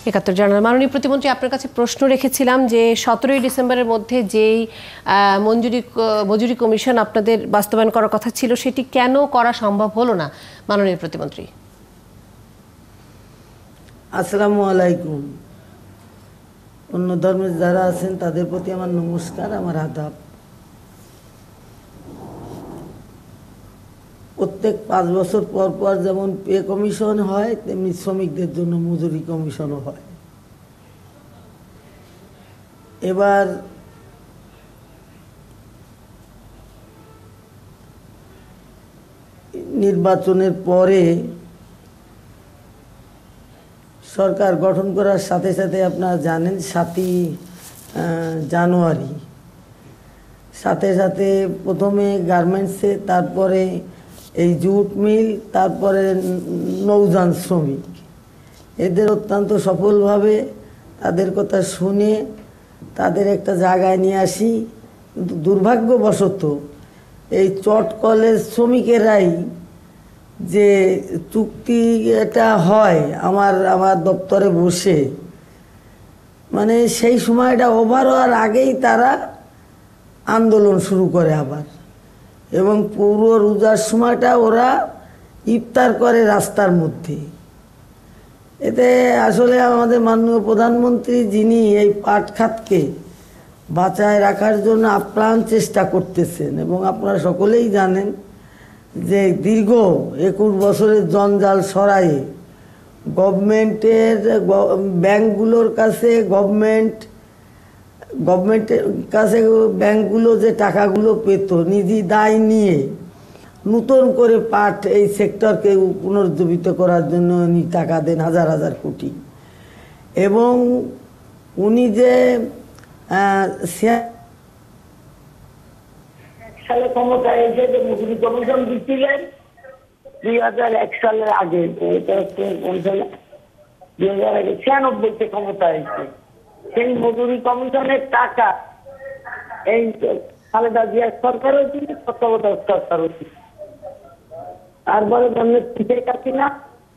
একাত্তর জানাল। মাননীয় প্রতিমন্ত্রী, আপনার কাছে প্রশ্ন রেখেছিলাম যে 17ই ডিসেম্বরের মধ্যে যেই মজুরি কমিশন আপনাদের বাস্তবায়ন করার কথা ছিল সেটি কেন করা সম্ভব হলো না মাননীয় প্রতিমন্ত্রী? আসসালামু আলাইকুম। অন্য ধর্মের যারা আছেন তাদের প্রতি আমার নমস্কার, আমার আদাব। প্রত্যেক 5 বছর পর পর যেমন পে কমিশন হয় তেমনি শ্রমিকদের জন্য মজুরি কমিশনও হয়। এবার নির্বাচনের পরে সরকার গঠন করার সাথে সাথে আপনারা জানেন 7ই জানুয়ারি সাথে সাথে প্রথমে গার্মেন্টসে, তারপরে এই জুট মিল, তারপরে নৌযান শ্রমিক, এদের অত্যন্ত সফলভাবে তাদের কথা শুনে তাদের একটা জায়গায় নিয়ে আসি। কিন্তু দুর্ভাগ্যবশত এই চট কলেজ শ্রমিকেরাই যে চুক্তি এটা হয় আমার দপ্তরে বসে, মানে সেই সময়টা ওভার হওয়ার আগেই তারা আন্দোলন শুরু করে আবার, এবং পুরো রোজার সময়টা ওরা ইফতার করে রাস্তার মধ্যে। এতে আসলে আমাদের মাননীয় প্রধানমন্ত্রী, যিনি এই পাট খাতকে বাঁচায় রাখার জন্য আপ্রাণ চেষ্টা করতেছেন, এবং আপনারা সকলেই জানেন যে দীর্ঘ 21 বছরের জঞ্জাল সরায়ে গভর্নমেন্টের ব্যাংকগুলোর কাছে গভর্নমেন্টের কাছে ব্যাংকগুলো যে টাকাগুলো পেত নিজি দায় নিয়ে নতুন করে পাট এই সেক্টরকে পুনরুজ্জীবিত করার জন্য উনি টাকা দেন হাজার হাজার কোটি। এবং উনি যে সালে ক্ষমতায় এসে যে মজুরি কমিশন দিচ্ছিলেন 2001 সালের আগে, এটা হচ্ছে 2096 ক্ষমতায় এসে সেই মজুরি কমিশনের টাকা এই খালেদা জিয়ার সরকারও ছিল, তত্ত্বাবধায়ক সরকারও ছিল। তারপরে শেখ হাসিনা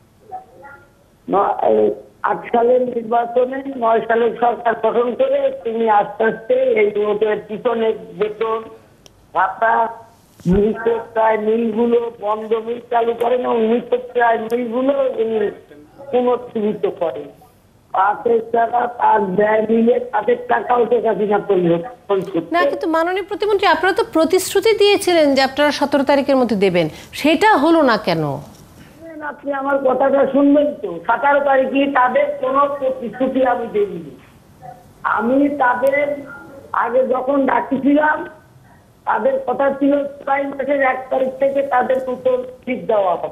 8 সালের নির্বাচনে 9 সালের সরকার গঠন করে তিনি আস্তে আস্তে এই পিছনে বেতন ভাতা মিলগুলো বন্ধ মিল চালু করেন এবং মিলপ্রায় মিলগুলো পুনর্জীবিত করেন। না, কিন্তু মাননীয় প্রতিমন্ত্রী, আপনারা তো প্রতিশ্রুতি দিয়েছিলেন যে আপনারা 17 তারিখের মধ্যে দেবেন, সেটা হলো না কেন? আপনি আমার কথাটা শুনবেন তো। 17 তারিখে তাদের কোনো প্রতিশ্রুতি আমি দেইনি। আমি তাদের আগে যখন ডাকিছিলাম তাদের কথা ছিল জুলাই মাসের 1 তারিখ থেকে তাদের নতুন ঠিক দেওয়া হবে।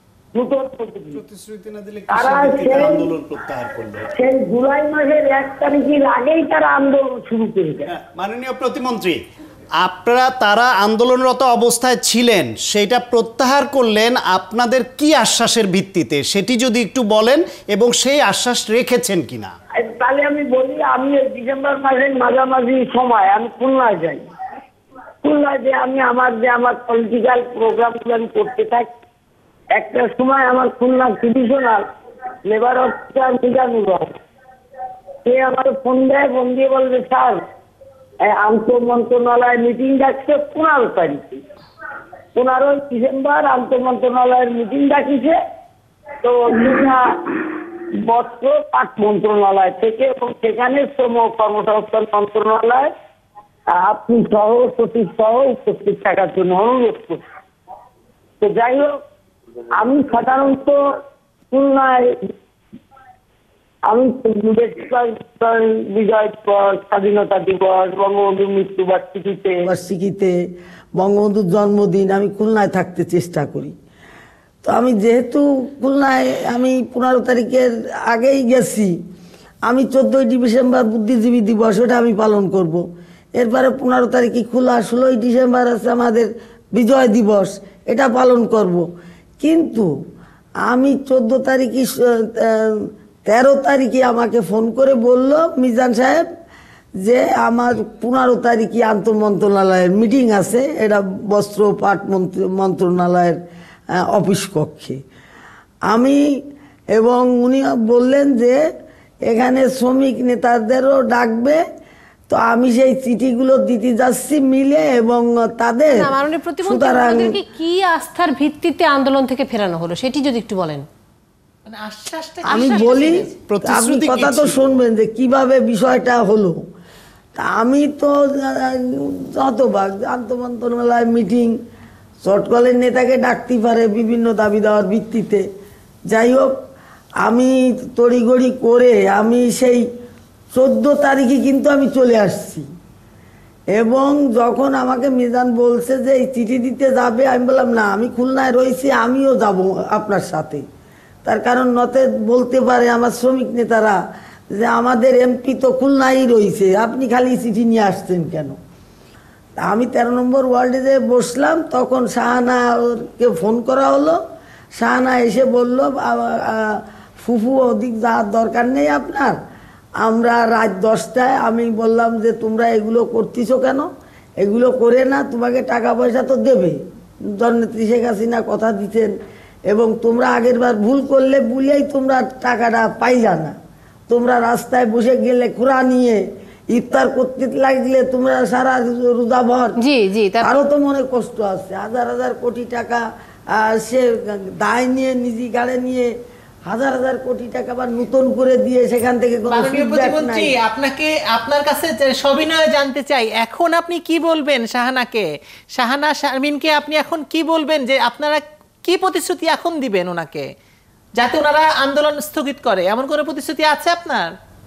সেই জুলাই মাসের 1 তারিখের আগেই তারা আন্দোলন শুরু করে দেয়। মাননীয় প্রতিমন্ত্রী, তারা আন্দোলনরত অবস্থায় ছিলেন, সেটা প্রত্যাহার করলেন আপনাদের কি আশ্বাসের ভিত্তিতে সেটি যদি একটু বলেন, এবং সেই আশ্বাস রেখেছেন কিনা? তাহলে আমি বলি, আমি ডিসেম্বর মাসের মাঝামাঝি সময় আমি খুলনায় যাই। খুলনায় যে আমি আমার পলিটিক্যাল প্রোগ্রামগুলো আমি করতে থাকি। একটা সময় আমার Khulna divisional labour officer Mizanur Rahman, সে আমার ফোন দেয়, ফোন দিয়ে বলবে স্যার আন্তঃ মন্ত্রণালয় মিটিং ডাকছে 15 তারিখে, 15 ডিসেম্বর আন্তঃ মন্ত্রণালয়ের মিটিং ডাকিছে। তো বস্ত্র পাট মন্ত্রণালয় থেকে, এবং সেখানে শ্রম কর্মসংস্থান মন্ত্রণালয় আপনি সহ সচিব সহ উপস্থিত থাকার জন্য অনুরোধ করছি। তো যাই হোক, আমি সাধারণত খুলনায় আমি বিজয় দিবস, স্বাধীনতা দিবস, বঙ্গবন্ধুর মৃত্যুবার্ষিকীতে, বঙ্গবন্ধুর জন্মদিন আমি খুলনায় থাকতে চেষ্টা করি। তো আমি যেহেতু খুলনায় আমি 15 তারিখের আগেই গেছি, আমি 14ই ডিসেম্বর বুদ্ধিজীবী দিবস ওটা আমি পালন করব। এরপরে 15 তারিখে খোলা, 16ই ডিসেম্বর আছে আমাদের বিজয় দিবস, এটা পালন করব। কিন্তু আমি 14 তারিখে 13 তারিখে আমাকে ফোন করে বলল মিজান সাহেব যে আমার 15 তারিখে আন্তঃ মন্ত্রণালয়ের মিটিং আছে, এটা বস্ত্র পাট মন্ত্রণালয়ের অফিস কক্ষে। এবং উনি বললেন যে এখানে শ্রমিক নেতাদেরও ডাকবে। তো আমি সেই চিঠিগুলো দিতে যাচ্ছি মিলে এবং তাদের মাননীয় প্রতিমন্ত্রী আপনাদেরকে কি আস্থার ভিত্তিতে আন্দোলন থেকে ফেরানো হলো সেটি যদি একটু বলেন। আমি বলি, আপনি কথা তো শুনবেন যে কিভাবে বিষয়টা হলো। তা আমি তো যতবার আন্তঃমন্ত্রণালয় মিটিং চটকলের নেতাকে ডাকতে পারে বিভিন্ন দাবি দেওয়ার ভিত্তিতে। যাই হোক, আমি তড়িঘড়ি করে আমি সেই 14 তারিখে কিন্তু আমি চলে আসছি এবং যখন আমাকে মিজান বলছে যে এই চিঠি দিতে যাবে, আমি বললাম না, আমি খুলনায় রয়েছি, আমিও যাব আপনার সাথে। তার কারণ নতে বলতে পারে আমার শ্রমিক নেতারা যে আমাদের এমপি তো খুলনায় রয়েছে, আপনি খালি চিঠি নিয়ে আসছেন কেন। আমি 13 নম্বর ওয়ার্ডে যে বসলাম, তখন শাহানাকে ফোন করা হলো। শাহানা এসে বলল, ফুফু ওদিক যাওয়ার দরকার নেই আপনার, আমরা রাত 10টায়। আমি বললাম যে তোমরা এগুলো করতেছো কেন, এগুলো করে না, তোমাকে টাকা পয়সা তো দেবে, জননেত্রী শেখ হাসিনা কথা দিতেন, এবং তোমরা আগের বার ভুল করলে বলেই তোমরা টাকাটা পাইলা না। তোমরা রাস্তায় বসে গেলে খুরা নিয়ে ইফতার করতে লাগলে তোমরা সারা রোজা ভর, আরো তো মনে কষ্ট আছে। হাজার হাজার কোটি টাকা সে দায় নিয়ে নিজে গাড়ে নিয়ে হাজার হাজার কোটি টাকা আবার নতুন করে দিয়ে সেখান থেকে আপনাকে আপনার কাছে সবিনয়ে জানতে চাই, এখন আপনি কি বলবেন শাহানাকে, শাহানা শারমিনকে আপনি এখন কি বলবেন, যে আপনারা কি প্রতিশ্রুতি এখন দিবেন ওনাকে যাতে ওনারা আন্দোলন স্থগিত করে, এমন কোনো প্রতিশ্রুতি আছে আপনার?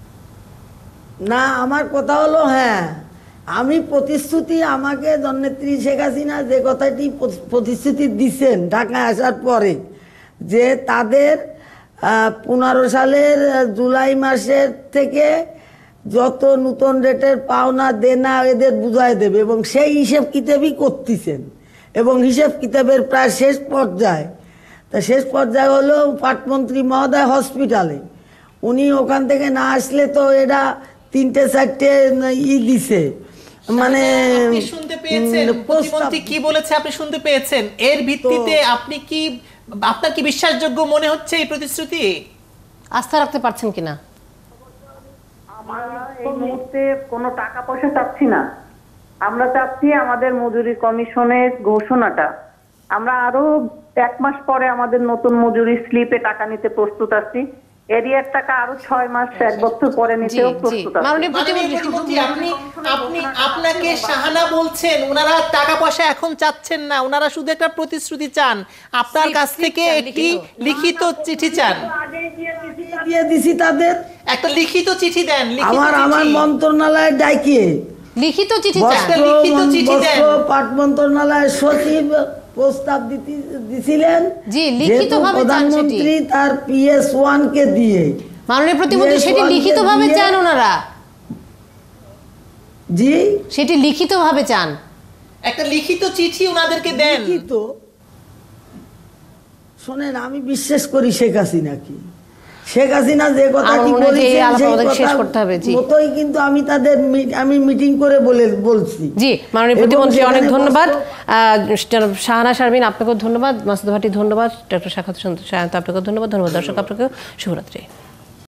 না, আমার কথা হলো, হ্যাঁ, আমি প্রতিশ্রুতি, আমাকে জননেত্রী শেখ হাসিনা যে কথাটি প্রতিশ্রুতি দিচ্ছেন ঢাকায় আসার পরে, যে তাদের 15 সালের জুলাই মাসের থেকে যত নতুন রেটের পাওনা দেনা এদের বুঝাই দেবে, এবং সেই হিসেব কিতাবই করতেছেন এবং হিসেব কিতাবের প্রায় শেষ পর্যায়ে। তা শেষ পর্যায়ে হলো পাটমন্ত্রী মহোদয় হসপিটালে, উনি ওখান থেকে না আসলে তো এরা 3-4টে দিছে, মানে শুনতে পেয়েছেন প্রতিমন্ত্রী কি বলেছে, আপনি শুনতে পেয়েছেন। এর ভিত্তিতে আপনি কি, আপনার কি বিশ্বাসযোগ্য মনে হচ্ছে এই প্রতিশ্রুতি? আস্থা রাখতে পারছেন কিনা? আমরা এই মুহূর্তে কোনো টাকা পয়সা চাচ্ছি না, আমরা চাচ্ছি আমাদের মজুরি কমিশনের ঘোষণাটা। আমরা আরো 1 মাস পরে আমাদের নতুন মজুরি স্লিপে টাকা নিতে প্রস্তুত আছি, এরিয়ার টাকা আরো 6 মাস 1 বছর পরে নিতেও প্রস্তুত আছি। আপনাকে শাহানা বলছেন ওনারা টাকা পয়সা এখন চাচ্ছেন না, ওনারা শুধু একটা প্রতিশ্রুতি চান, আপনার কাছ থেকে একটি লিখিত চিঠি চান। দিয়ে দিছি তাদের, একটা লিখিত চিঠি দেন, আমার মন্ত্রণালয়ে ডাকিয়ে লিখিত চিঠি দেন। পাট মন্ত্রণালয়ের সচিব প্রস্তাব দিছিলেন, প্রধানমন্ত্রী তার PS1 কে দিয়ে। মাননীয় প্রতিমন্ত্রী সেটি লিখিতভাবে চান ওনারা? জি, সেটি লিখিতভাবে চান, একটা লিখিত চিঠি ওনাদেরকে দেন। শোনেন, আমি বিশ্বাস করি শেখ হাসিনাকে, শেখ হাসিনা যে কথাটি বলেছেন সেই কথা মতোই কিন্তু আমি মিটিং করে বলছি। জি, মাননীয় প্রতিমন্ত্রী অনেক ধন্যবাদ। শাহানা শারমিন আপনাকেও ধন্যবাদ, মাসুদ ভাটি ধন্যবাদ, ডক্টর সাখাওয়াত আপনাকেও ধন্যবাদ। দর্শক আপনাকেও শুভরাত্রি।